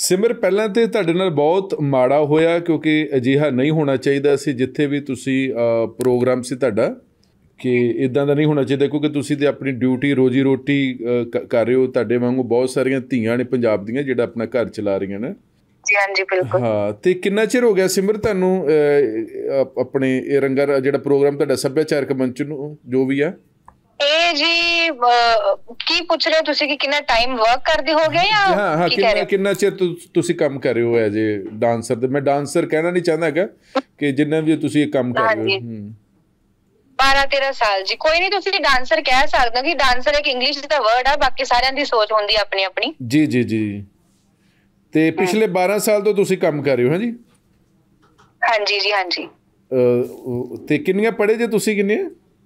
ਸਿਮਰ, ਪਹਿਲਾਂ ਤਾਂ ਤੁਹਾਡੇ ਨਾਲ ਬਹੁਤ ਮਾੜਾ ਹੋਇਆ ਕਿਉਂਕਿ ਅਜਿਹਾ ਨਹੀਂ ਹੋਣਾ ਚਾਹੀਦਾ ਸੀ। ਜਿੱਥੇ ਵੀ ਤੁਸੀਂ ਪ੍ਰੋਗਰਾਮ ਸੀ ਤੁਹਾਡਾ ਕਿ ਇੱਦਾਂ ਦਾ ਨਹੀਂ ਹੋਣਾ ਚਾਹੀਦਾ, ਕਿਉਂਕਿ ਤੁਸੀਂ ਤਾਂ ਆਪਣੀ ਡਿਊਟੀ ਰੋਜੀ ਰੋਟੀ ਕਰ ਰਹੇ ਹੋ। ਤੁਹਾਡੇ ਵਾਂਗੂ ਬਹੁਤ ਸਾਰੀਆਂ ਧੀਆਂ ਨੇ ਪੰਜਾਬ ਦੀਆਂ ਜਿਹੜਾ ਆਪਣਾ ਘਰ ਚਲਾ ਰਹੀਆਂ ਨੇ। ਜੀ ਹਾਂਜੀ ਬਿਲਕੁਲ। ਹਾਂ, ਅਤੇ ਕਿੰਨਾ ਚਿਰ ਹੋ ਗਿਆ ਸਿਮਰ ਤੁਹਾਨੂੰ ਆਪਣੇ ਇਹ ਰੰਗਾ ਜਿਹੜਾ ਪ੍ਰੋਗਰਾਮ ਤੁਹਾਡਾ ਸੱਭਿਆਚਾਰਕ ਮੰਚ ਨੂੰ ਜੋ ਵੀ ਆ? ਇਹ ਜੀ ਕੀ ਪੁੱਛ ਰਹੇ ਹੋ ਤੁਸੀਂ ਕਿ ਕਿੰਨਾ ਟਾਈਮ ਵਰਕ ਕਰਦੇ ਹੋ ਗਏ ਜਾਂ ਹਾਂ, ਕਿੰਨਾ ਚਿਰ ਤੁਸੀਂ ਕੰਮ ਕਰ ਰਹੇ ਹੋ ਐਜ਼ ਏ ਡਾਂਸਰ? ਤੇ ਮੈਂ ਡਾਂਸਰ ਕਹਿਣਾ ਨਹੀਂ ਚਾਹੁੰਦਾ ਹੈਗਾ ਕਿ ਜਿੰਨਾ ਵੀ ਤੁਸੀਂ ਇਹ ਕੰਮ ਕਰ ਰਹੇ ਹੋ। 12-13 ਸਾਲ ਜੀ। ਕੋਈ ਨਹੀਂ, ਤੁਸੀਂ ਡਾਂਸਰ ਕਹਿ ਸਕਦੇ ਹੋ ਕਿ ਡਾਂਸਰ ਇੱਕ ਇੰਗਲਿਸ਼ ਦਾ ਵਰਡ ਆ, ਬਾਕੀ ਸਾਰਿਆਂ ਦੀ ਸੋਚ ਹੁੰਦੀ ਆਪਣੀ ਆਪਣੀ। ਜੀ ਜੀ ਜੀ। ਤੇ ਪਿਛਲੇ 12 ਸਾਲ ਤੋਂ ਤੁਸੀਂ ਕੰਮ ਕਰ ਰਹੇ ਹੋ? ਹਾਂਜੀ ਹਾਂਜੀ ਜੀ ਹਾਂਜੀ। ਤੇ ਕਿੰਨੀਆਂ ਪੜ੍ਹੇ ਜੇ ਤੁਸੀਂ? ਕਿੰਨੇ?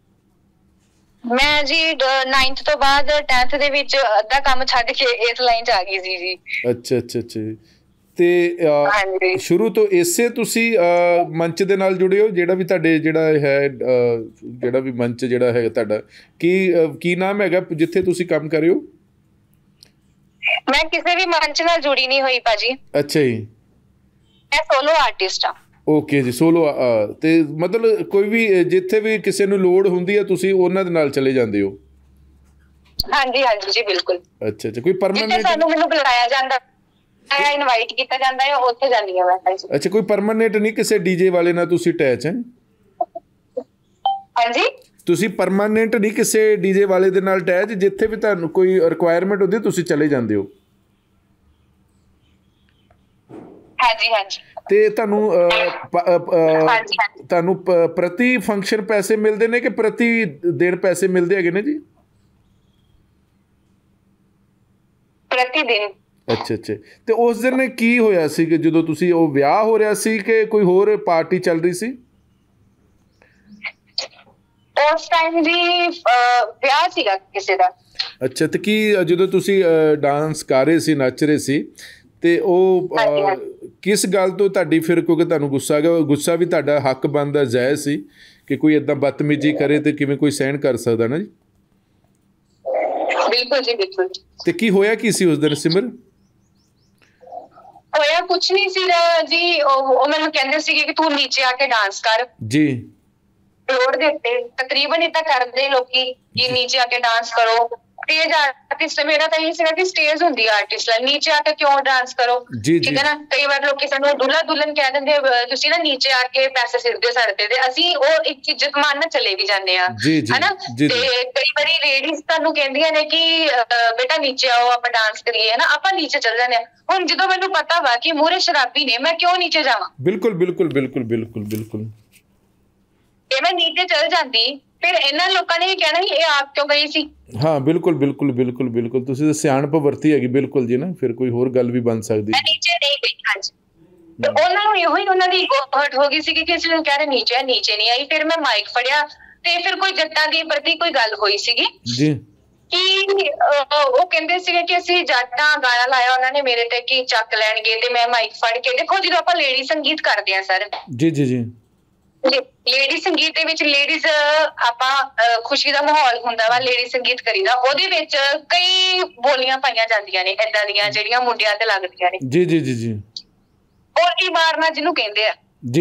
ਮੈਂ ਜੀ 9th ਤੋਂ ਬਾਅਦ 10th ਦੇ ਵਿੱਚ ਅੱਧਾ ਕੰਮ ਛੱਡ ਕੇ ਇਸ ਲਾਈਨ 'ਚ ਆ ਗਈ ਸੀ ਜੀ। ਅੱਛਾ ਅੱਛਾ ਅੱਛਾ। ਤੇ ਸ਼ੁਰੂ ਤੋਂ ਇਸੇ ਤੁਸੀਂ ਮੰਚ ਦੇ ਨਾਲ ਜੁੜੇ ਹੋ? ਜਿਹੜਾ ਵੀ ਤੁਹਾਡੇ ਜਿਹੜਾ ਹੈ ਜਿਹੜਾ ਵੀ ਮੰਚ ਜਿਹੜਾ ਹੈ ਤੁਹਾਡਾ, ਕੀ ਨਾਮ ਹੈਗਾ ਜਿੱਥੇ ਤੁਸੀਂ ਕੰਮ ਕਰ ਰਹੇ ਹੋ? ਮੈਂ ਕਿਸੇ ਵੀ ਮੰਚ ਨਾਲ ਜੁੜੀ ਨਹੀਂ ਹੋਈ ਭਾਜੀ। ਅੱਛਾ ਜੀ। ਮੈਂ ਸੋਲੋ ਆਰਟਿਸਟ ਹਾਂ। ਓਕੇ ਜੀ, ਸੋਲੋ। ਤੇ ਮਤਲਬ ਕੋਈ ਵੀ ਜਿੱਥੇ ਵੀ ਕਿਸੇ ਨੂੰ ਲੋੜ ਹੁੰਦੀ ਹੈ ਤੁਸੀਂ ਉਹਨਾਂ ਦੇ ਨਾਲ ਚਲੇ ਜਾਂਦੇ ਹੋ? ਹਾਂਜੀ ਹਾਂਜੀ ਜੀ ਬਿਲਕੁਲ। ਅੱਛਾ ਅੱਛਾ। ਕੋਈ ਪਰਮਾਨੈਂਟ? ਸਾਨੂੰ ਮੈਨੂੰ ਬੁਲਾਇਆ ਜਾਂਦਾ, ਇਨਵਾਈਟ ਕੀਤਾ ਜਾਂਦਾ ਹੈ, ਉੱਥੇ ਜਾਂਦੀ ਹਾਂ ਮੈਂ। ਅੱਛਾ, ਕੋਈ ਪਰਮਾਨੈਂਟ ਨਹੀਂ ਕਿਸੇ ਡੀਜੇ ਵਾਲੇ ਨਾਲ ਤੁਸੀਂ ਅਟੈਚ ਹੈ? ਹਾਂਜੀ, ਤੁਸੀਂ ਪਰਮਾਨੈਂਟ ਨਹੀਂ ਕਿਸੇ ਡੀਜੇ ਵਾਲੇ ਦੇ ਨਾਲ ਅਟੈਚ? ਜਿੱਥੇ ਵੀ ਤੁਹਾਨੂੰ ਕੋਈ ਰਿਕੁਆਇਰਮੈਂਟ ਹੁੰਦੀ ਤੁਸੀਂ ਚਲੇ ਜਾਂਦੇ ਹੋ? ਹਾਂਜੀ ਹਾਂਜੀ। ਤੇ ਤੁਹਾਨੂੰ ਪ੍ਰਤੀ ਫੰਕਸ਼ਨ ਪੈਸੇ ਮਿਲਦੇ ਨੇ ਕਿ ਪ੍ਰਤੀ ਦਿਨ ਪੈਸੇ ਮਿਲਦੇ ਹੈਗੇ ਨੇ ਜੀ? ਪ੍ਰਤੀ ਦਿਨ। ਅੱਛਾ ਅੱਛਾ। ਤੇ ਉਸ ਦਿਨ ਕੀ ਹੋਇਆ ਸੀ ਕਿ ਜਦੋਂ ਤੁਸੀਂ, ਉਹ ਵਿਆਹ ਹੋ ਰਿਹਾ ਸੀ ਕਿ ਕੋਈ ਹੋਰ ਪਾਰਟੀ ਚੱਲ ਰਹੀ ਸੀ? ਉਸ ਟਾਈਮ ਜੀ ਵਿਆਹ ਸੀਗਾ ਕਿਸੇ ਦਾ। ਅੱਛਾ। ਤੇ ਕੀ ਜਦੋਂ ਤੁਸੀਂ ਡਾਂਸ ਕਰ ਰਹੇ ਸੀ, ਨੱਚ ਰਹੇ ਸੀ, ਤੇ ਉਹ ਕਿਸ ਗੱਲ ਤੋਂ ਤੁਹਾਡੀ ਫਿਰ, ਕਿਉਂਕਿ ਤੁਹਾਨੂੰ ਗੁੱਸਾ ਆ ਗਿਆ, ਗੁੱਸਾ ਵੀ ਤੁਹਾਡਾ ਹੱਕ ਬਣਦਾ, ਜਾਇਜ਼ ਸੀ ਕਿ ਕੋਈ ਇੱਦਾਂ ਬਦਤਮੀਜ਼ੀ ਕਰੇ ਤੇ ਕਿਵੇਂ ਕੋਈ ਸਹਿਣ ਕਰ ਸਕਦਾ ਨਾ ਜੀ? ਬਿਲਕੁਲ ਜੀ ਬਿਲਕੁਲ। ਤੇ ਕੀ ਹੋਇਆ ਕੀ ਸੀ ਉਸ ਦਿਨ ਸਿਮਰ? ਹੋਇਆ ਕੁਛ ਨਹੀਂ ਸੀ ਜੀ। ਉਹ ਮੈਨੂੰ ਕਹਿੰਦੇ ਸੀਗੇ ਕਿ ਤੂੰ ਨੀਚੇ ਆ ਕੇ ਡਾਂਸ ਕਰ ਜੀ। ਫਲੋਰ ਦੇ ਉੱਤੇ। ਤਕਰੀਬਨ ਏਦਾਂ ਕਰਦੇ ਲੋਕੀ ਕਿ ਨੀਚੇ ਆ ਕੇ ਡਾਂਸ ਕਰੋ। ਸਟੇਜ ਆਰਟਿਸਟ, ਮੇਰਾ ਤਾਂ ਇਹ ਸੀਗਾ ਕਿ ਸਟੇਜ ਹੁੰਦੀ ਆ ਆਰਟਿਸਟ ਲਈ, ਨੀਚੇ ਆ ਕੇ ਕਿਉਂ ਡਾਂਸ ਕਰੋ? ਠੀਕ ਹੈ ਨਾ। ਕਈ ਵਾਰ ਲੋਕੀ ਸਾਨੂੰ ਦੁਲਹਾ ਦੁਲਹਨ ਕਹਿ ਦਿੰਦੇ, ਤੁਸੀਂ ਨਾ ਨੀਚੇ ਆ ਕੇ ਪੈਸੇ ਸਿੱਟਦੇ ਹੋ ਸਾਡੇ ਤੇ, ਤੇ ਅਸੀਂ ਉਹ ਇੱਕ ਇੱਜ਼ਤ ਮਾਨ ਨਾਲ ਚਲੇ ਵੀ ਜਾਂਦੇ ਆ, ਹਨਾ। ਤੇ ਕਈ ਵਾਰੀ ਲੇਡੀਜ਼ ਤੁਹਾਨੂੰ ਕਹਿੰਦੀਆਂ ਨੇ ਕਿ ਬੇਟਾ ਨੀਚੇ ਆਓ, ਆਪਾਂ ਡਾਂਸ ਕਰੀਏ, ਹਨਾ। ਆਪਾਂ ਨੀਚੇ ਚਲੇ ਜਾਂਦੇ ਆ। ਹੁਣ ਜਦੋਂ ਮੈਨੂੰ ਪਤਾ ਵਾ ਕਿ ਮੂਹਰੇ ਸ਼ਰਾਬੀ ਨੇ, ਮੈਂ ਕਿਉਂ ਨੀਚੇ ਜਾਵਾਂ? ਬਿਲਕੁਲ ਬਿਲਕੁਲ ਬਿਲਕੁਲ ਬਿਲਕੁਲ ਬਿਲਕੁਲ। ਤੇ ਮੈਂ ਨੀਚੇ ਚਲ ਜਾਂਦੀ, ਫਿਰ ਇਹਨਾਂ ਲੋਕਾਂ ਨੇ ਇਹ ਕਹਿਣਾ ਕਿ ਇਹ ਆਪ ਕਿਉਂ ਗਈ ਸੀ। ਹਾਂ ਬਿਲਕੁਲ ਬਿਲਕੁਲ ਬਿਲਕੁਲ ਬਿਲਕੁਲ। ਤੁਸੀਂ ਤਾਂ ਸਿਆਣਪ ਵਰਤੀ ਹੈਗੀ ਬਿਲਕੁਲ ਜੀ ਨਾ। ਫਿਰ ਕੋਈ ਹੋਰ ਗੱਲ ਵੀ ਬਣ ਸਕਦੀ। ਮੈਂ ਨੀਚੇ ਨਹੀਂ ਗਈ। ਹਾਂਜੀ। ਤੇ ਉਹਨਾਂ ਨੂੰ ਇਹੋ ਹੀ, ਉਹਨਾਂ ਦੀ ਹਰਟ ਹੋ ਗਈ ਸੀ ਕਿ ਕਿਸੇ ਨੂੰ ਕਹਿ ਰਹੇ ਨੀਚੇ, ਨੀਚੇ ਨਹੀਂ ਆਈ। ਫਿਰ ਮੈਂ ਮਾਈਕ ਫੜਿਆ ਤੇ ਫਿਰ ਕੋਈ ਜੱਟਾਂ ਦੀ ਪ੍ਰਤੀ ਕੋਈ ਗੱਲ ਹੋਈ ਸੀਗੀ ਜੀ ਕਿ ਉਹ ਕਹਿੰਦੇ ਸੀਗੇ ਕਿ ਅਸੀਂ ਜੱਟਾਂ ਗਾਣਾ ਲਾਇਆ ਉਹਨਾਂ ਨੇ ਮੇਰੇ ਤੇ ਕਿ ਚੱਕ ਲੈਣਗੇ। ਤੇ ਮੈਂ ਮਾਈਕ ਫੜ ਕੇ, ਦੇਖੋ ਜਦੋਂ ਆਪਾਂ ਲੇਡੀ ਸੰਗੀਤ ਕਰਦੇ ਹਾਂ ਸਰ, ਜੀ ਜੀ ਜੀ, ਲੇਡੀ ਸੰਗੀਤ ਦੇ ਵਿੱਚ ਲੇਡੀਜ਼ ਆਪਾਂ ਖੁਸ਼ੀ ਦਾ ਮਾਹੌਲ ਹੁੰਦਾ ਵਾ, ਲੇਡੀ ਸੰਗੀਤ ਕਰੀਦਾ, ਉਹਦੇ ਵਿੱਚ ਕਈ ਬੋਲੀਆਂ ਪਾਈਆਂ ਜਾਂਦੀਆਂ ਨੇ ਏਦਾਂ ਦੀਆਂ ਜਿਹੜੀਆਂ ਮੁੰਡਿਆਂ ਤੇ ਲੱਗਦੀਆਂ ਨੇ। ਜੀ ਜੀ ਜੀ ਜੀ। ਬੋਲੀ ਮਾਰਨਾ ਜਿਹਨੂੰ ਕਹਿੰਦੇ ਆ ਜੀ,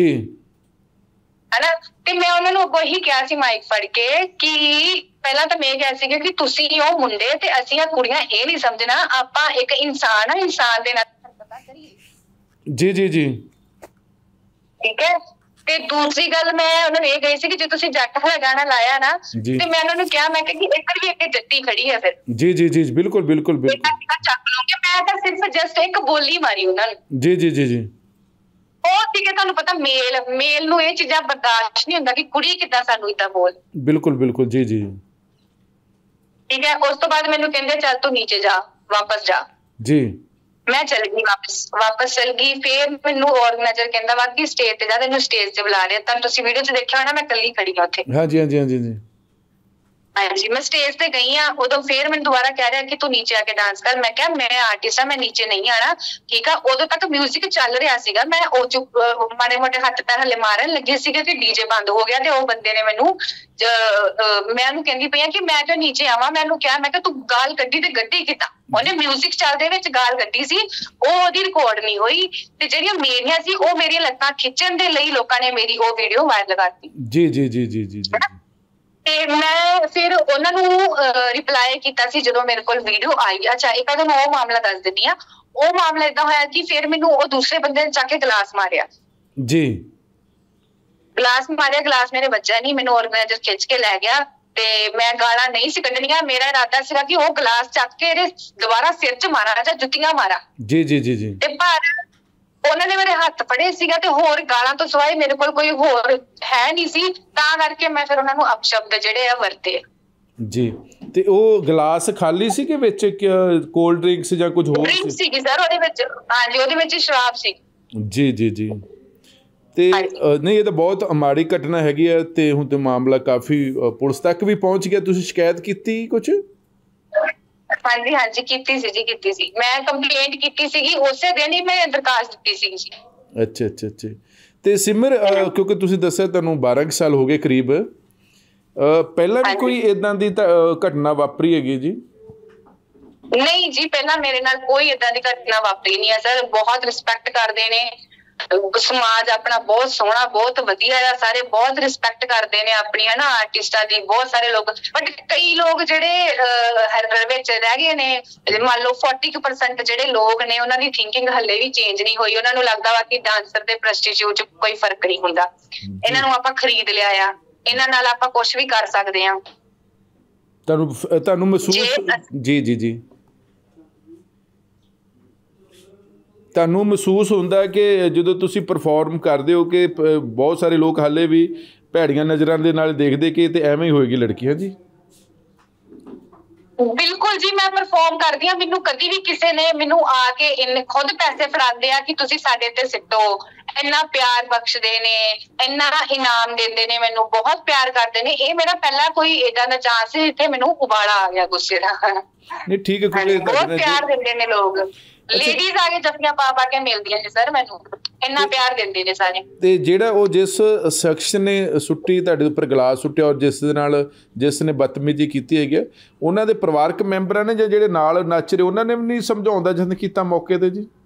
ਹਨਾ। ਤੇ ਮੈਂ ਉਹਨਾਂ ਨੂੰ ਅੱਗੋਂ ਇਹੀ ਕਿਹਾ ਸੀ ਮਾਈਕ ਫੜ ਕੇ ਕਿ ਪਹਿਲਾਂ ਤਾਂ ਮੈਂ ਕਿਹਾ ਸੀਗਾ ਕਿ ਤੁਸੀਂ ਉਹ ਮੁੰਡੇ ਤੇ ਅਸੀਂ ਆ ਕੁੜੀਆਂ, ਇਹ ਨਹੀਂ ਸਮਝਣਾ, ਆਪਾਂ ਇੱਕ ਇਨਸਾਨ ਆ, ਇਨਸਾਨ ਦੇ ਨਾਲ ਪਤਾ ਕਰੀਏ। ਜੀ ਜੀ ਜੀ। ਠੀਕ ਹੈ। ਤੇ ਦੂਸਰੀ ਗੱਲ ਮੈਂ ਉਹਨਾਂ ਨੂੰ ਇਹ ਕਹੀ ਸੀ ਕਿ ਜੇ ਤੁਸੀਂ ਜੱਟ ਵਾਲਾ ਗਾਣਾ ਲਾਇਆ ਨਾ, ਤੇ ਮੈਂ ਉਹਨਾਂ ਨੂੰ ਕਿਹਾ, ਮੈਂ ਕਿਹਾ ਕਿ ਇੱਧਰ ਵੀ ਇੱਕ ਜੱਟੀ ਖੜੀ ਹੈ। ਫਿਰ ਜੀ ਜੀ ਜੀ ਬਿਲਕੁਲ ਬਿਲਕੁਲ ਬਿਲਕੁਲ ਚੱਕ ਲਓਗੇ। ਮੈਂ ਤਾਂ ਸਿਰਫ ਜਸਟ ਇੱਕ ਬੋਲੀ ਮਾਰੀ ਉਹਨਾਂ ਨੂੰ। ਜੀ ਜੀ ਜੀ ਜੀ। ਉਹ ਸੀਗੇ, ਤੁਹਾਨੂੰ ਪਤਾ ਮੇਲ ਨੂੰ ਇਹ ਚੀਜ਼ਾਂ ਬਰਦਾਸ਼ਤ ਨਹੀਂ ਹੁੰਦਾ ਕਿ ਕੁੜੀ ਕਿੱਦਾਂ ਸਾਨੂੰ ਏਦਾਂ ਬੋਲ। ਬਿਲਕੁਲ ਬਿਲਕੁਲ। ਜੀ ਜੀ। ਠੀਕ ਹੈ। ਉਸ ਤੋਂ ਬਾਅਦ ਮੈਨੂੰ ਕਹਿੰਦੇ ਚੱਲ ਤੂੰ ਨੀਚੇ ਜਾ, ਵਾਪਸ ਜਾ। ਜੀ। ਮੈਂ ਚਲ ਗਈ, ਵਾਪਸ ਚਲ ਗਈ। ਫਿਰ ਮੈਨੂੰ ਆਰਗੇਨਾਈਜ਼ਰ ਕਹਿੰਦਾ ਵਾ ਕਿ ਸਟੇਜ ਤੇ ਜਾ, ਤੈਨੂੰ ਸਟੇਜ ਤੇ ਬੁਲਾ ਰਿਹਾ। ਤਾਂ ਤੁਸੀਂ ਵੀਡੀਓ 'ਚ ਦੇਖਿਆ ਹੋਣਾ ਮੈਂ ਇਕੱਲੀ ਖੜੀ ਹਾਂ ਉੱਥੇ। ਹਾਂਜੀ ਹਾਂਜੀ ਹਾਂਜੀ ਜੀ। ਹਾਂਜੀ, ਮੈਂ ਸਟੇਜ ਤੇ ਗਈ ਆ, ਉਦੋਂ ਫੇਰ ਮੈਨੂੰ ਦੁਬਾਰਾ ਕਹਿ ਰਿਹਾ ਕਿ ਤੂੰ ਨੀਚੇ ਆ ਕੇ ਡਾਂਸ ਕਰ। ਮੈਂ ਕਿਹਾ ਮੈਂ ਆਰਟਿਸਟ ਆ, ਮੈਂ ਨੀਚੇ ਨਹੀਂ ਆਣਾ, ਠੀਕ ਆ। ਉਦੋਂ ਤੱਕ ਮਿਊਜ਼ਿਕ ਚੱਲ ਰਿਹਾ ਸੀਗਾ, ਮੈਂ ਉਹ ਮਾੜੇ ਮੋਟੇ ਹੱਥ ਪੈਰ ਹਲੇ ਮਾਰਨ ਲੱਗੇ ਸੀਗੇ ਕਿ ਡੀਜੇ ਬੰਦ ਹੋ ਗਿਆ। ਤੇ ਉਹ ਬੰਦੇ ਨੇ ਮੈਨੂੰ ਮੈਂ ਉਹਨੂੰ ਕਹਿੰਦੀ ਪਈ ਆ ਕਿ ਮੈਂ ਜੋ ਨੀਚੇ ਆਵਾਂ, ਮੈਂ ਉਹਨੂੰ ਕਿਹਾ, ਮੈਂ ਕਿਹਾ ਤੂੰ ਗਾਲ ਕੱਢੀ ਤੇ ਗੱਡੀ ਕਿੱਦਾਂ? ਉਹਨੇ ਮਿਊਜ਼ਿਕ ਚੱਲਦੇ ਵਿੱਚ ਗਾਲ ਕੱਢੀ ਸੀ, ਉਹ ਉਹਦੀ ਰਿਕਾਰਡ ਨਹੀਂ ਹੋਈ। ਤੇ ਜਿਹੜੀਆਂ ਮੇਰੀਆਂ ਸੀ ਉਹ ਮੇਰੀਆਂ ਲੱਤਾਂ ਖਿੱਚਣ ਦੇ ਲਈ ਲੋਕਾਂ ਨੇ ਮੇਰੀ ਉਹ ਵੀਡੀਓ ਵਾਇਰਲ ਕਰਤੀ। ਜੀ ਜੀ ਜੀ ਜੀ ਜੀ। ਤੇ ਮੈਂ ਫਿਰ ਉਹਨਾਂ ਨੂੰ ਰਿਪਲਾਈ ਕੀਤਾ ਸੀ ਜਦੋਂ ਮੇਰੇ ਕੋਲ ਵੀਡੀਓ ਆਈ। ਅੱਛਾ, ਇੱਕ ਤੁਹਾਨੂੰ ਉਹ ਮਾਮਲਾ ਦੱਸ ਦਿੰਦੀ ਆ। ਉਹ ਮਾਮਲਾ ਏਦਾਂ ਹੋਇਆ ਕਿ ਫਿਰ ਮੈਨੂੰ ਉਹ ਦੂਸਰੇ ਬੰਦੇ ਨੇ ਚੱਕ ਕੇ ਗਲਾਸ ਮਾਰਿਆ ਜੀ। ਗਲਾਸ ਮਾਰਿਆ, ਗਲਾਸ ਮੇਰੇ ਵੱਜਾ ਨਹੀਂ, ਮੈਨੂੰ ਆਰਗੇਨਾਈਜ਼ਰ ਖਿੱਚ ਕੇ ਲੈ ਗਿਆ। ਤੇ ਮੈਂ ਗਾਲਾਂ ਨਹੀਂ ਸੀ ਕੱਢਣੀਆਂ, ਮੇਰਾ ਇਰਾਦਾ ਸੀਗਾ ਕਿ ਉਹ ਗਲਾਸ ਚੱਕ ਕੇ ਇਹਦੇ ਦੁਬਾਰਾ ਸਿਰ 'ਚ ਮਾਰਾਂ ਜਾਂ ਜੁੱਤੀਆਂ ਮਾਰਾਂ। ਜੀ ਜੀ ਜੀ ਜੀ। ਤੇ ਪਰ ਉਹਨਾਂ ਨੇ ਮੇਰੇ ਹੱਥ ਫੜੇ ਸੀਗਾ ਤੇ ਹੋਰ ਗਾਲਾਂ ਤੋਂ ਸਿਵਾਏ ਮੇਰੇ ਕੋਲ ਕੋਈ ਹੋਰ ਹੈ ਨਹੀਂ ਸੀ, ਤਾਂ ਕਰਕੇ ਮੈਂ ਫਿਰ ਉਹਨਾਂ ਨੂੰ ਅਪਸ਼ਬਦ ਜਿਹੜੇ ਆ ਵਰਤੇ। ਜੀ। ਤੇ ਉਹ ਗਲਾਸ ਖਾਲੀ ਸੀ ਕਿ ਵਿੱਚ ਕੋਲਡ ਡਰਿੰਕਸ ਜਾਂ ਕੁਝ ਹੋਰ ਸੀ? ਸੀਗੀ ਸਰ ਉਹਦੇ ਵਿੱਚ, ਹਾਂਜੀ ਉਹਦੇ ਵਿੱਚ ਸ਼ਰਾਬ ਸੀ। ਜੀ ਜੀ ਜੀ। ਤੇ ਨਹੀਂ, ਇਹ ਤਾਂ ਬਹੁਤ ਮਾੜੀ ਘਟਨਾ ਹੈਗੀ ਆ। ਤੇ ਹੁਣ ਤੇ ਮਾਮਲਾ ਕਾਫੀ ਪੁਲਿਸ ਤੱਕ ਵੀ ਪਹੁੰਚ ਗਿਆ, ਤੁਸੀਂ ਸ਼ਿਕਾਇਤ ਕੀਤੀ ਕੁਝ? ਹਾਂਜੀ ਹਾਂਜੀ ਕੀਤੀ ਸੀ ਜੀ, ਕੀਤੀ ਸੀ। ਮੈਂ ਕੰਪਲੇਂਟ ਕੀਤੀ ਸੀਗੀ, ਉਸੇ ਦਿਨ ਹੀ ਮੈਂ ਦਰਖਾਸਤ ਦਿੱਤੀ ਸੀਗੀ ਜੀ। ਅੱਛਾ ਅੱਛਾ ਅੱਛਾ। ਤੇ ਸਿਮਰ, ਕਿਉਂਕਿ ਤੁਸੀਂ ਦੱਸਿਆ ਤੁਹਾਨੂੰ 12 ਸਾਲ ਹੋ ਗਏ ਕਰੀਬ, ਪਹਿਲਾਂ ਵੀ ਕੋਈ ਏਦਾਂ ਦੀ ਘਟਨਾ ਵਾਪਰੀ ਹੈਗੀ ਜੀ? ਨਹੀਂ ਜੀ, ਪਹਿਲਾਂ ਮੇਰੇ ਨਾਲ ਕੋਈ ਏਦਾਂ ਦੀ ਘਟਨਾ ਵਾਪਰੀ ਨਹੀਂ ਹੈ ਸਰ। ਬਹੁਤ ਰਿਸਪੈਕਟ ਕਰਦੇ ਨੇ, ਸਮਾਜ ਆਪਣਾ ਬਹੁਤ ਸੋਹਣਾ, ਬਹੁਤ ਵਧੀਆ ਆ, ਸਾਰੇ ਬਹੁਤ ਰਿਸਪੈਕਟ ਕਰਦੇ ਨੇ ਆਪਣੀ, ਹਨਾ, ਆਰਟਿਸਟਾਂ ਦੀ। ਬਹੁਤ ਸਾਰੇ ਲੋਕ, ਬਟ ਕਈ ਲੋਕ ਜਿਹੜੇ ਵਿੱਚ ਰਹਿ ਗਏ ਨੇ, ਮੰਨ ਲਓ 40% ਜਿਹੜੇ ਲੋਕ ਨੇ, ਉਹਨਾਂ ਦੀ ਥਿੰਕਿੰਗ ਹਲੇ ਵੀ ਚੇਂਜ ਨਹੀਂ ਹੋਈ। ਉਹਨਾਂ ਨੂੰ ਲੱਗਦਾ ਵਾ ਕਿ ਡਾਂਸਰ ਤੇ ਪ੍ਰੈਸਟੀਜਿਊਟ 'ਚ ਕੋਈ ਫਰਕ ਨਹੀਂ ਹੁੰਦਾ, ਇਹਨਾਂ ਨੂੰ ਆਪਾਂ ਖਰੀਦ ਲਿਆ ਆ, ਇਹਨਾਂ ਨਾਲ ਆਪਾਂ ਕੁਛ ਵੀ ਕਰ ਸਕਦੇ ਹਾਂ। ਤੁਹਾਨੂੰ ਮਹਿਸੂਸ, ਜੀ ਜੀ ਜੀ, ਤੁਹਾਨੂੰ ਮਹਿਸੂਸ ਹੁੰਦਾ ਕਿ ਜਦੋਂ ਤੁਸੀਂ ਪਰਫਾਰਮ ਕਰਦੇ ਹੋ ਕਿ ਬਹੁਤ ਸਾਰੇ ਲੋਕ ਹਾਲੇ ਵੀ ਭੈੜੀਆਂ ਨਜ਼ਰਾਂ ਦੇ ਨਾਲ ਦੇਖਦੇ ਕਿ ਤੇ ਐਵੇਂ ਹੀ ਹੋਏਗੀ ਲੜਕੀਆਂ? ਜੀ ਬਿਲਕੁਲ ਜੀ, ਮੈਂ ਪਰਫਾਰਮ ਕਰਦੀ ਹਾਂ, ਮੈਨੂੰ ਕਦੀ ਵੀ ਕਿਸੇ ਨੇ ਮੈਨੂੰ ਆ ਕੇ ਖੁਦ ਪੈਸੇ ਫੜਾਉਂਦੇ ਆ ਕਿ ਤੁਸੀਂ ਸਾਡੇ ਤੇ ਸਿੱਟੋ, ਇੰਨਾ ਪਿਆਰ ਬਖਸ਼ਦੇ ਨੇ, ਇੰਨਾ ਇਨਾਮ ਦਿੰਦੇ ਨੇ, ਮੈਨੂੰ ਬਹੁਤ ਪਿਆਰ ਕਰਦੇ ਨੇ। ਇਹ ਮੇਰਾ ਪਹਿਲਾ ਕੋਈ ਏਦਾਂ ਦਾ ਚਾਂਸ ਸੀ ਜਿੱਥੇ ਮੈਨੂੰ ਉਬਾਲਾ ਆ ਗਿਆ ਗੁੱਸੇ ਦਾ। ਨਹੀਂ ਠੀਕ ਹੈ, ਬਹੁਤ ਪਿਆਰ ਦਿੰਦੇ ਨੇ ਲੋਕ, ਲੇਡੀਜ਼ ਆ ਕੇ ਜੱਫੀਆਂ ਪਾ ਪਾ ਕੇ ਮਿਲਦੀਆਂ ਨੇ ਸਰ, ਮੈਨੂੰ ਇੰਨਾ ਪਿਆਰ ਦਿੰਦੇ ਨੇ ਸਾਰੇ। ਤੇ ਜਿਹੜਾ ਉਹ ਜਿਸ ਸ਼ਖਸ ਨੇ ਸੁੱਟੀ ਤੁਹਾਡੇ ਉੱਪਰ ਗਲਾਸ ਸੁੱਟਿਆ ਔਰ ਜਿਸ ਨੇ ਬਦਤਮੀਜ਼ੀ ਕੀਤੀ ਹੈਗੀ, ਉਹਨਾਂ ਦੇ ਪਰਿਵਾਰਕ ਮੈਂਬਰਾਂ ਨੇ ਜਾਂ ਜਿਹੜੇ ਨਾਲ ਨੱਚ ਰਹੇ ਉਹਨਾਂ ਨੇ ਵੀ ਨਹੀਂ ਸਮਝਾਉਣ ਦਾ ਯਤਨ ਕੀਤਾ ਮੌਕੇ ਤੇ? ਜੀ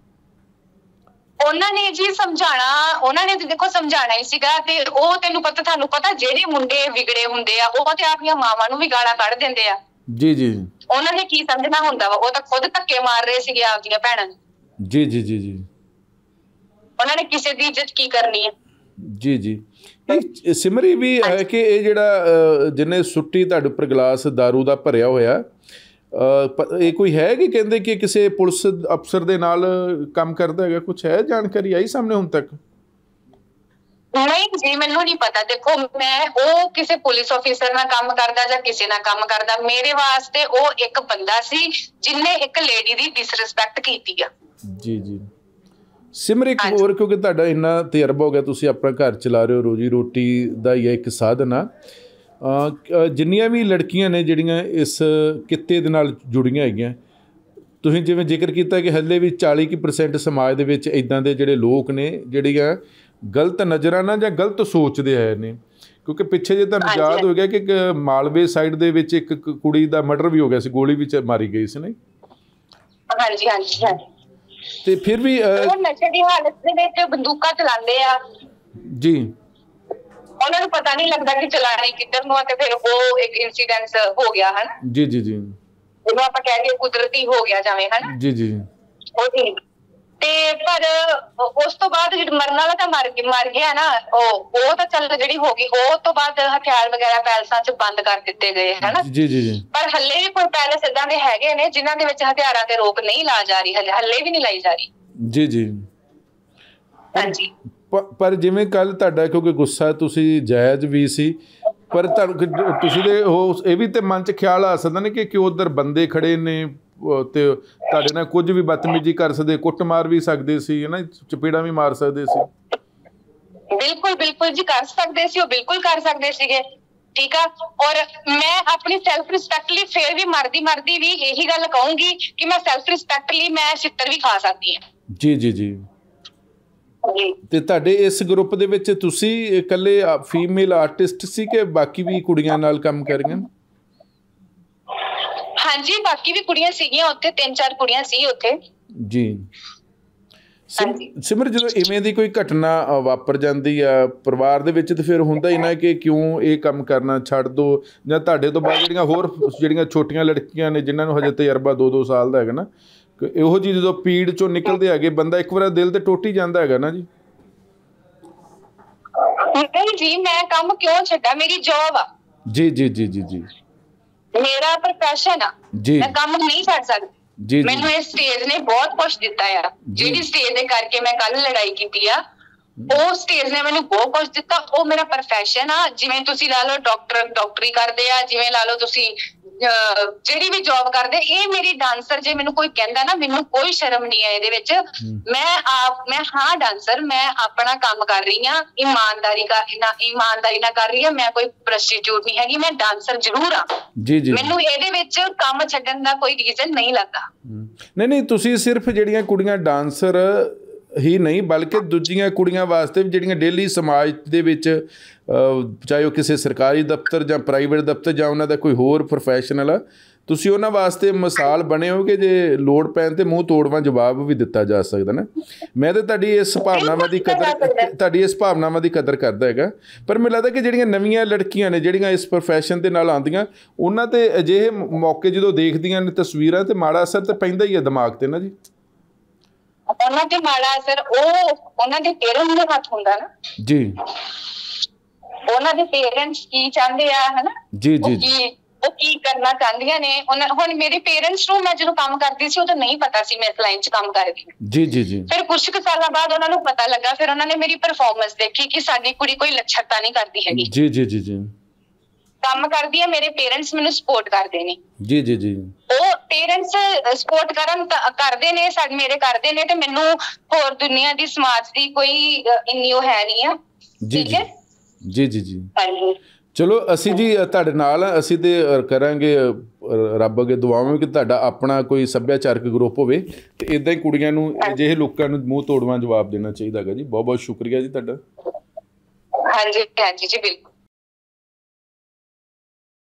ਉਹਨਾਂ ਨੇ ਜੀ ਸਮਝਾਉਣਾ, ਉਹਨਾਂ ਨੇ ਦੇਖੋ ਸਮਝਾਉਣਾ ਹੀ ਸੀਗਾ। ਤੇ ਉਹ ਤੁਹਾਨੂੰ ਪਤਾ ਜਿਹੜੇ ਮੁੰਡੇ ਵਿਗੜੇ ਹੁੰਦੇ ਆ ਉਹ ਤੇ ਆਪਣੀਆਂ ਮਾਵਾਂ ਨੂੰ ਵੀ ਗਾਲਾਂ ਕੱਢ ਦਿੰਦੇ ਆ। ਜੀ ਜੀ। ਉਹਨਾਂ ਨੇ ਕੀ ਸਮਝਣਾ ਹੁੰਦਾ ਵਾ, ਉਹ ਤਾਂ ਖੁਦ ਧੱਕੇ ਮਾਰ ਰਹੇ ਸੀਗੇ ਆਪਦੀਆਂ ਭੈਣਾਂ ਨੂੰ। ਜੀ ਜੀ ਜੀ ਜੀ। ਉਹਨਾਂ ਨੇ ਕਿਸੇ ਦੀ ਇੱਜ਼ਤ ਕੀ ਕਰਨੀ ਹੈ? ਜੀ ਜੀ। ਸਿਮਰੀ ਵੀ ਹੈ ਕਿ ਇਹ ਜਿਹੜਾ ਜਿਹਨੇ ਸੁੱਟੀ ਤੁਹਾਡੇ ਉੱਪਰ ਗਲਾਸ ਦਾਰੂ ਦਾ ਭਰਿਆ ਹੋਇਆ, ਇਹ ਕੋਈ ਹੈ ਕਿ ਕਹਿੰਦੇ ਕਿ ਕਿਸੇ ਪੁਲਿਸ ਅਫਸਰ ਦੇ ਨਾਲ ਕੰਮ ਕਰਦਾ ਹੈਗਾ? ਕੁਛ ਹੈ ਜਾਣਕਾਰੀ ਆਈ ਸਾਹਮਣੇ ਹੁਣ ਤੱਕ? ਨਹੀਂ ਜੀ, ਮੈਨੂੰ ਨਹੀਂ ਪਤਾ। ਦੇਖੋ, ਮੈਂ ਉਹ ਕਿਸੇ ਪੁਲਿਸ ਆਫਿਸਰ ਨਾਲ ਕੰਮ ਕਰਦਾ ਜਾਂ ਕਿਸੇ ਨਾਲ ਕੰਮ ਕਰਦਾ, ਮੇਰੇ ਵਾਸਤੇ ਉਹ ਇੱਕ ਬੰਦਾ ਸੀ ਜਿਹਨੇ ਇੱਕ ਲੇਡੀ ਦੀ ਡਿਸਰਿਸਪੈਕਟ ਕੀਤੀ ਆ। ਜੀ ਜੀ। ਸਿਮਰ, ਇੱਕ ਹੋਰ, ਕਿਉਂਕਿ ਤੁਹਾਡਾ ਇੰਨਾ ਤਜਰਬਾ ਹੋ ਗਿਆ, ਤੁਸੀਂ ਆਪਣਾ ਘਰ ਚਲਾ ਰਹੇ ਹੋ, ਰੋਜੀ ਰੋਟੀ ਦਾ ਹੀ ਇੱਕ ਸਾਧਨ ਆ, ਜਿੰਨੀਆਂ ਵੀ ਲੜਕੀਆਂ ਨੇ ਜਿਹੜੀਆਂ ਇਸ ਕਿੱਤੇ ਦੇ ਨਾਲ ਜੁੜੀਆਂ ਹੈਗੀਆਂ, ਤੁਸੀਂ ਜਿਵੇਂ ਜ਼ਿਕਰ ਕੀਤਾ ਕਿ ਹਲੇ ਵੀ 40% ਸਮਾਜ ਦੇ ਵਿੱਚ ਇੱਦਾਂ ਦੇ ਜਿਹੜੇ ਲੋਕ ਨੇ ਜਿਹੜੀਆਂ ਗਲਤ ਨਜ਼ਰਾਂ ਨਾਲ ਜਾਂ ਗਲਤ ਸੋਚਦੇ ਆਏ ਨੇ, ਕਿਉਂਕਿ ਪਿੱਛੇ ਜੇ ਤੁਹਾਨੂੰ ਯਾਦ ਹੋ ਗਿਆ ਕਿ ਮਾਲਵੇ ਸਾਈਡ ਦੇ ਵਿੱਚ ਇੱਕ ਕੁੜੀ ਦਾ ਮਰਡਰ ਵੀ ਹੋ ਗਿਆ ਸੀ, ਗੋਲੀ ਵਿੱਚ ਮਾਰੀ ਗਈ ਸੀ। ਨਹੀਂ? ਹਾਂਜੀ ਹਾਂਜੀ ਹਾਂਜੀ। ਤੇ ਫਿਰ ਵੀ ਨਸ਼ੇ ਦੀ ਹਾਲਤ ਦੇ ਵਿੱਚ ਬੰਦੂਕਾਂ ਚਲਾਉਂਦੇ ਆ ਜੀ, ਉਹਨਾਂ ਨੂੰ ਪਤਾ ਨਹੀਂ ਲੱਗਦਾ ਕਿ ਚਲਾਣੀ ਕਿੱਧਰ ਨੂੰ ਆ, ਤੇ ਫਿਰ ਉਹ ਇੱਕ ਇਨਸੀਡੈਂਟ ਹੋ ਗਿਆ ਹੈ ਨਾ। ਜੀ ਜੀ ਜੀ। ਜਿਹਨੂੰ ਆਪਾਂ ਕਹਿ ਦਈਏ ਕੁਦਰਤੀ ਹੋ ਗਿਆ ਜਾਵੇਂ, ਹੈ ਨਾ। ਜੀ ਜੀ। ਉਹ ਠੀਕ। ਤੇ ਪਰ ਉਸ ਤੋਂ ਬਾਅਦ ਜਿਹੜਾ ਮਰਨ ਵਾਲਾ ਤਾਂ ਮਰ ਗਿਆ ਨਾ, ਉਹ ਤਾਂ ਚੱਲ ਜਿਹੜੀ ਹੋ ਗਈ, ਉਹ ਤੋਂ ਬਾਅਦ ਹਥਿਆਰ ਵਗੈਰਾ ਪੈਲਸਾਂ 'ਚ ਬੰਦ ਕਰ ਦਿੱਤੇ ਗਏ, ਹੈ ਨਾ। ਜੀ ਜੀ ਜੀ। ਪਰ ਹੱਲੇ ਵੀ ਕੋਈ ਪੈਲਸ ਏਦਾਂ ਦੇ ਹੈਗੇ ਨੇ ਜਿਨ੍ਹਾਂ ਦੇ ਵਿੱਚ ਹਥਿਆਰਾਂ ਤੇ ਰੋਕ ਨਹੀਂ ਲਾ ਜਾ ਰਹੀ, ਹੱਲੇ ਵੀ ਨਹੀਂ ਲਾਈ ਜਾ ਰਹੀ। ਜੀ ਜੀ। ਹਾਂਜੀ। ਪਰ ਜਿਵੇਂ ਕੱਲ ਤੁਹਾਡਾ, ਕਿਉਂਕਿ ਗੁੱਸਾ ਤੁਸੀਂ ਜਾਇਜ਼ ਵੀ ਸੀ, ਪਰ ਤੁਸੀਂ ਦੇ ਉਹ ਇਹ ਵੀ ਤੇ ਮਨ 'ਚ ਖਿਆਲ ਆ ਸਕਦਾ ਨੇ ਕਿ ਉੱਧਰ ਬੰਦੇ ਖੜੇ ਨੇ ਤੇ ਤੁਹਾਡੇ ਨਾਲ ਕੁਝ ਵੀ ਬਦਤਮੀਜ਼ੀ ਕਰ ਸਕਦੇ, ਕੁੱਟ ਮਾਰ ਵੀ ਸਕਦੇ ਸੀ, ਹੈ ਨਾ, ਚਪੇੜਾਂ ਵੀ ਮਾਰ ਸਕਦੇ ਸੀ। ਬਿਲਕੁਲ ਬਿਲਕੁਲ ਜੀ, ਕਰ ਸਕਦੇ ਸੀ, ਉਹ ਬਿਲਕੁਲ ਕਰ ਸਕਦੇ ਸੀਗੇ। ठीक है। और मैं अपनी सैल्फ रिस्पैक्ट ਲਈ फिर भी मरदी भी यही गल कहूंगी कि मैं सैल्फ रिस्पैक्ट ਲਈ मैं छित्तर भी खा सकती ਹਾਂ। जी जी जी ਤੇ ਤੁਹਾਡੇ ਇਸ ਗਰੁੱਪ ਦੇ ਵਿੱਚ ਤੁਸੀਂ ਇਕੱਲੇ ਫੀਮੇਲ ਆਰਟਿਸਟ ਸੀ ਕਿ ਬਾਕੀ ਵੀ ਕੁੜੀਆਂ ਨਾਲ ਕੰਮ ਕਰ ਰਹੀਆਂ? ਹਾਂਜੀ ਬਾਕੀ ਵੀ ਕੁੜੀਆਂ ਸੀਗੀਆਂ ਉੱਥੇ, 3-4 ਕੁੜੀਆਂ ਸੀ ਉੱਥੇ ਜੀ। ਸਿਮਰ ਜਦੋਂ ਇਵੇਂ ਦੀ ਕੋਈ ਘਟਨਾ ਵਾਪਰ ਜਾਂਦੀ ਆ ਪਰਿਵਾਰ ਦੇ ਵਿੱਚ ਤੇ ਫਿਰ ਹੁੰਦਾ ਹੀ ਨਾ ਕਿ ਕਿਉਂ ਇਹ ਕੰਮ ਕਰਨਾ ਛੱਡ ਦੋ, ਜਾਂ ਤੁਹਾਡੇ ਤੋਂ ਬਾਅਦ ਜਿਹੜੀਆਂ ਹੋਰ ਜਿਹੜੀਆਂ ਛੋਟੀਆਂ ਲੜਕੀਆਂ ਨੇ ਜਿਨ੍ਹਾਂ ਨੂੰ ਹਜੇ ਤਜਰਬਾ 2-2 ਸਾਲ ਦਾ ਹੈਗਾ ਨਾ, ਇਹੋ ਜਿਹੀ ਜਦੋਂ ਪੀੜ ਚੋਂ ਨਿਕਲਦੇ ਹੈਗੇ ਬੰਦਾ ਇੱਕ ਵਾਰ ਦਿਲ ਤੇ ਟੁੱਟ ਹੀ ਜਾਂਦਾ ਹੈਗਾ ਨਾ ਜੀ। ਨਹੀਂ ਜੀ ਮੈਂ ਕੰਮ ਕਿਉਂ ਛੱਡਾ, ਮੇਰੀ ਜੌਬ ਆ। ਜੀ ਜੀ ਜੀ ਜੀ ਜੀ ਮੇਰਾ ਪ੍ਰੋਫੈਸ਼ਨ ਆ, ਮੈਂ ਕੰਮ ਨਹੀਂ ਛੱਡ ਸਕਦੀ। ਜੀ ਮੈਨੂੰ ਇਸ ਸਟੇਜ ਨੇ ਬਹੁਤ ਕੁਝ ਦਿੱਤਾ ਆ, ਜਿਹੜੀ ਸਟੇਜ ਦੇ ਕਰਕੇ ਮੈਂ ਕੱਲ ਲੜਾਈ ਕੀਤੀ ਆ ਉਹ ਸਟੇਜ ਨੇ ਮੈਨੂੰ ਬਹੁਤ ਕੁਝ ਦਿੱਤਾ। ਉਹ ਮੇਰਾ ਪ੍ਰੋਫੈਸ਼ਨ ਆ। ਜਿਵੇਂ ਤੁਸੀਂ ਲਾ ਲਓ ਡਾਕਟਰੀ ਕਰਦੇ ਆ, ਜਿਵੇਂ ਲਾ ਲਓ ਤੁਸੀਂ ਜਿਹੜੀ ਵੀ ਜੌਬ ਕਰਦੇ, ਇਹ ਮੇਰੀ ਡਾਂਸਰ। ਜੇ ਮੈਨੂੰ ਕੋਈ ਕਹਿੰਦਾ ਨਾ, ਮੈਨੂੰ ਕੋਈ ਸ਼ਰਮ ਨਹੀਂ ਹੈ ਇਹਦੇ ਵਿੱਚ। ਮੈਂ ਹਾਂ ਡਾਂਸਰ, ਮੈਂ ਆਪਣਾ ਕੰਮ ਕਰ ਰਹੀ ਹਾਂ ਇਮਾਨਦਾਰੀ ਨਾਲ ਕਰ ਰਹੀ ਹਾਂ। ਮੈਂ ਕੋਈ ਪ੍ਰੋਸਟੀਟਿਊਟ ਨਹੀਂ ਹੈਗੀ, ਮੈਂ ਡਾਂਸਰ ਜ਼ਰੂਰ ਆ। ਮੈਨੂੰ ਇਹਦੇ ਵਿੱਚ ਕੰਮ ਛੱਡਣ ਦਾ ਕੋਈ ਰੀਜ਼ਨ ਨਹੀਂ ਲੱਗਦਾ। ਨਹੀਂ ਤੁਸੀਂ ਸਿਰਫ ਜਿਹੜੀਆਂ ਕੁੜੀਆਂ ਡਾਂਸਰ ਹੀ ਨਹੀਂ ਬਲਕਿ ਦੂਜੀਆਂ ਕੁੜੀਆਂ ਵਾਸਤੇ ਵੀ ਜਿਹੜੀਆਂ ਡੇਲੀ ਸਮਾਜ ਦੇ ਵਿੱਚ ਚਾਹੇ ਉਹ ਕਿਸੇ ਸਰਕਾਰੀ ਦਫ਼ਤਰ ਜਾਂ ਪ੍ਰਾਈਵੇਟ ਦਫ਼ਤਰ ਜਾਂ ਉਹਨਾਂ ਦਾ ਕੋਈ ਹੋਰ ਪ੍ਰੋਫੈਸ਼ਨਲ ਆ, ਤੁਸੀਂ ਉਹਨਾਂ ਵਾਸਤੇ ਮਿਸਾਲ ਬਣੇ ਹੋ ਕਿ ਜੇ ਲੋੜ ਪੈਣ 'ਤੇ ਮੂੰਹ ਤੋੜਵਾਂ ਜਵਾਬ ਵੀ ਦਿੱਤਾ ਜਾ ਸਕਦਾ ਨਾ। ਮੈਂ ਤਾਂ ਤੁਹਾਡੀ ਇਸ ਭਾਵਨਾਵਾਂ ਦੀ ਕਦਰ ਕਰਦਾ ਹੈਗਾ। ਪਰ ਮੈਨੂੰ ਲੱਗਦਾ ਕਿ ਜਿਹੜੀਆਂ ਨਵੀਆਂ ਲੜਕੀਆਂ ਨੇ ਜਿਹੜੀਆਂ ਇਸ ਪ੍ਰੋਫੈਸ਼ਨ ਦੇ ਨਾਲ ਆਉਂਦੀਆਂ, ਉਹਨਾਂ 'ਤੇ ਅਜਿਹੇ ਮੌਕੇ ਜਦੋਂ ਦੇਖਦੀਆਂ ਨੇ ਤਸਵੀਰਾਂ, ਤੇ ਮਾੜਾ ਅਸਰ ਤਾਂ ਪੈਂਦਾ ਹੀ ਹੈ ਦਿਮਾਗ 'ਤੇ ਨਾ ਜੀ। ਉਹਨਾਂ ਤੇ ਮਾੜਾ ਅਸਰ ਉਹਨਾਂ ਦੇ ਪੇਰੈਂਟਸ ਦੇ ਹੱਥ ਹੁੰਦਾ ਨਾ ਜੀ। ਉਹਨਾਂ ਦੇ ਪੇਰੈਂਟਸ ਕੀ ਚਾਹੁੰਦੇ ਆ, ਹਨਾ ਜੀ ਜੀ ਉਹ ਕੀ ਕਰਨਾ ਚਾਹੁੰਦੀਆਂ ਨੇ। ਹੁਣ ਮੇਰੇ ਪੇਰੈਂਟਸ ਨੂੰ ਮੈਂ ਜਦੋਂ ਕੰਮ ਕਰਦੀ ਸੀ ਉਦੋਂ ਨਹੀਂ ਪਤਾ ਸੀ ਮੈਂ ਇਸ ਲਾਈਨ 'ਚ ਕੰਮ ਕਰਦੀ। ਜੀ ਜੀ ਜੀ ਫਿਰ ਕੁਝ ਕੁ ਸਾਲਾਂ ਬਾਅਦ ਉਹਨਾਂ ਨੂੰ ਪਤਾ ਲੱਗਾ। ਫਿਰ ਉਹਨਾਂ ਨੇ ਮੇਰੀ ਪਰਫਾਰਮੈਂਸ ਦੇਖੀ ਕਿ ਸਾਡੀ ਕੁੜੀ ਕੋਈ ਲੱਛਣਤਾ ਨਹੀਂ ਕਰਦੀ ਹੈਗੀ, ਜੀ ਜੀ ਜੀ ਜੀ ਕੰਮ ਕਰਦੀ ਹੈ। ਮੇਰੇ ਪੇਰੈਂਟਸ ਮੈਨੂੰ ਸਪੋਰਟ ਕਰਦੇ ਨੇ। ਜੀ ਜੀ ਜੀ ਉਹ ਪੇਰੈਂਟਸ ਸਪੋਰਟ ਕਰਦੇ ਨੇ, ਮੇਰੇ ਕਰਦੇ ਨੇ, ਤੇ ਮੈਨੂੰ ਹੋਰ ਦੁਨੀਆ ਦੀ ਸਮਾਜ ਦੀ ਕੋਈ ਇੰਨੀ ਉਹ ਹੈ ਨਹੀਂ ਆ। ਠੀਕ ਹੈ ਜੀ ਜੀ ਜੀ ਹਾਂਜੀ। ਚਲੋ ਅਸੀਂ ਜੀ ਤੁਹਾਡੇ ਨਾਲ ਅਸੀਂ ਤੇ ਕਰਾਂਗੇ ਰੱਬ ਅੱਗੇ ਦੁਆਵਾਂ ਕਿ ਤੁਹਾਡਾ ਆਪਣਾ ਕੋਈ ਸੱਭਿਆਚਾਰਕ ਗਰੁੱਪ ਹੋਵੇ ਤੇ ਇੱਦਾਂ ਹੀ ਕੁੜੀਆਂ ਨੂੰ ਅਜਿਹੇ ਲੋਕਾਂ ਨੂੰ ਮੂੰਹ ਤੋੜਵਾਂ ਜਵਾਬ ਦੇਣਾ ਚਾਹੀਦਾ ਹੈਗਾ ਜੀ। ਬਹੁਤ ਬਹੁਤ ਸ਼ੁਕਰੀਆ ਜੀ ਤੁਹਾਡਾ। ਹਾਂਜੀ ਹਾਂਜੀ ਜੀ ਬਿਲਕੁਲ।